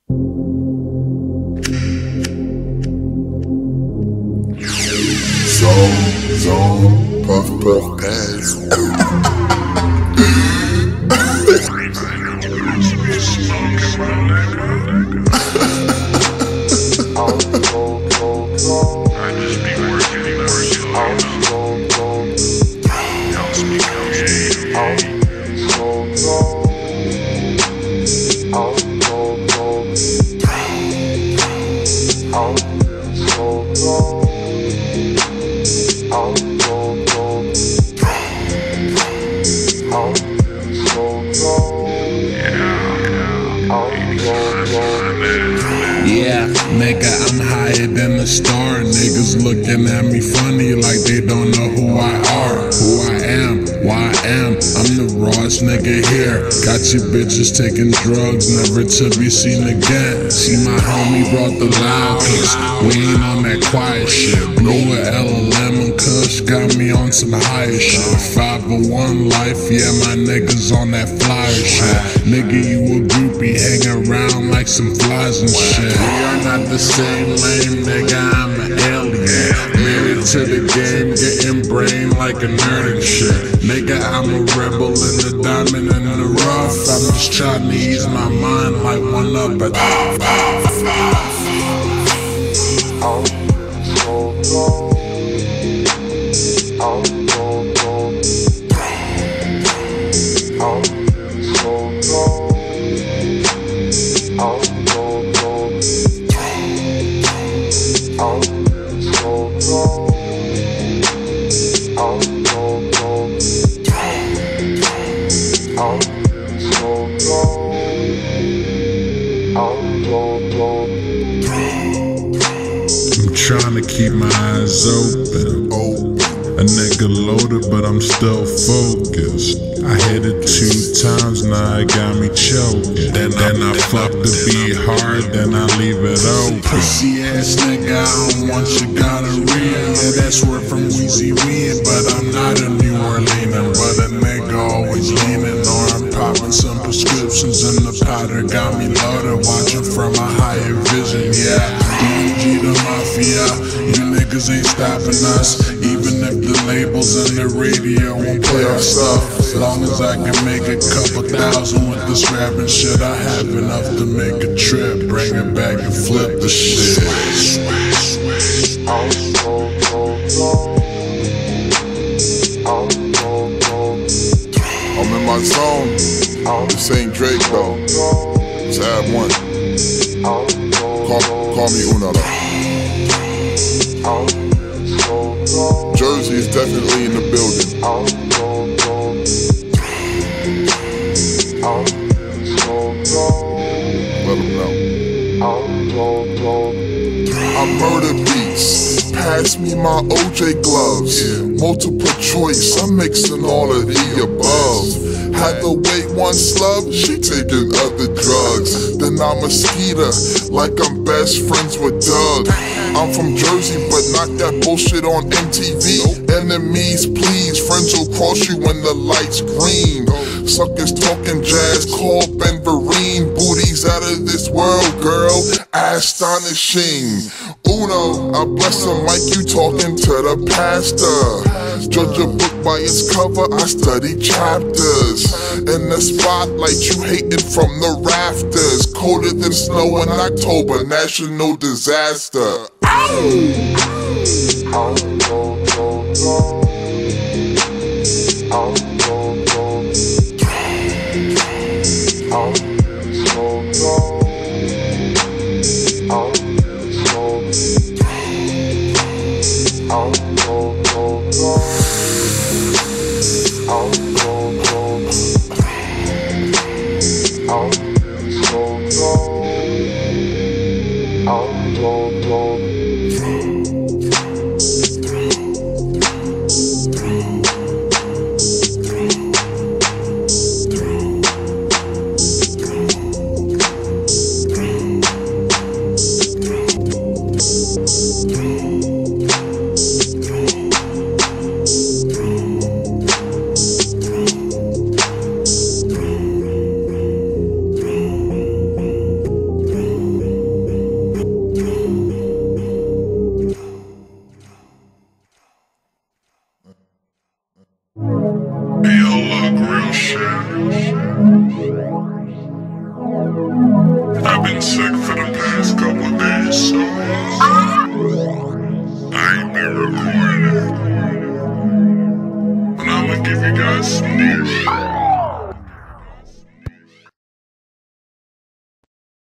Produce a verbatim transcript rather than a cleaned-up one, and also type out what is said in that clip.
Zone, zone, puff, puff, pass. Yeah, nigga, I'm higher than a star. Niggas looking at me funny like they don't know who I are, who I am, why I am. I'm the rawest nigga here. Got you bitches taking drugs, never to be seen again. See, my homie brought the loud, cause we ain't on that quiet shit. Blew a L L M and Kush got me on some higher shit. five oh one life, yeah, my niggas on that flyer shit. Nigga, you a groupie, hang around like some flies and shit. We are not the same lame, nigga, I'm an alien. Married to the game, getting brain like a nerd and shit. Nigga, I'm a rebel in the diamond and in the rough. I'm just trying to ease my mind like one up at I'm trying to keep my eyes open. A nigga loaded, but I'm still focused. I hit it two times, now it got me choking. Then, then I fuck the beat hard, then I leave it open. Pussy ass nigga, I don't want you gonorrhea. Yeah, that's word from Weezy Weed, but I'm not a New Orleaner. But a nigga always leaning, or I'm popping some prescriptions, and the powder got me loaded, watching from a higher vision. Yeah, D M G the Mafia, you niggas ain't stopping us. Even if the labels and the radio won't play our stuff, as long as I can make a couple thousand with this rapping shit, I have enough to make a trip, bring it back and flip the shit. I'm in my zone. This ain't Drake though. It's Ab One. Call, call me Uno though. Jersey is definitely in the building. Let them know. I murder beats. Pass me my O J gloves. Multiple choice, I'm mixing all of the above. Had the weight one slub, she taking other drugs. Then I'm a skeeter, like I'm best friends with Doug. I'm from Jersey, but not that bullshit on M T V. Enemies, please, friends will cross you when the light's green. Suckers talking jazz, call Ben Vereen. Booties out of this world, girl, astonishing. Uno, I bless him like you talking to the pastor. Judge a book by its cover, I study chapters. In the spotlight, you hating from the rafters. Colder than snow in October, national disaster. Ow! I've been sick for the past couple days, so I ain't been recording. But I'ma give you guys some new shit.